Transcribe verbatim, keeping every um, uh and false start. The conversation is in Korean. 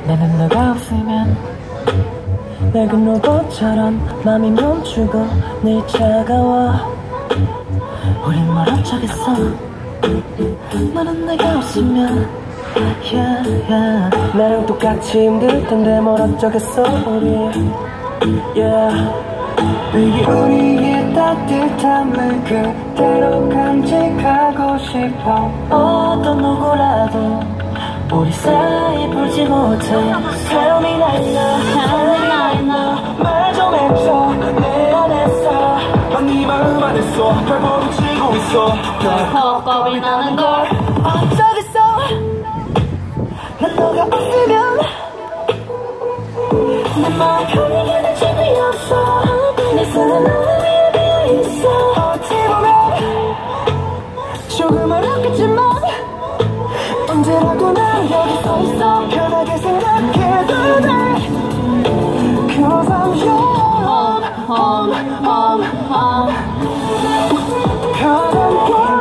나는 너가 없으면 낡은 로봇처럼 맘이 멈추고 늘 차가워. 우린 멀어져겠어. 너는 내가 없으면 yeah, yeah. 나랑 똑같이 힘들 텐데 멀어져겠어 우리 yeah. 이게 우리의 따뜻함을 그대로 간직하고 싶어. 어떤 누구라도 우리 사이 풀지 못해. Tell me right now, tell me right now. 말 좀 해줘 내 안에서. 난 네 마음 안에서 발버둥 치고 있어. 덜컥 겁이 나는 걸 어쩌겠어. 난 너가 없으면 내 마음 편히 가는 집이 없어. 내 손은 너를 위해 비어있어. 어찌 보면 조금 어렵겠지만 언제라도 난 여기 서 있어. 편하게 생각해도 돼. Cause I'm yours. home, home, home, home. Cause I'm yours.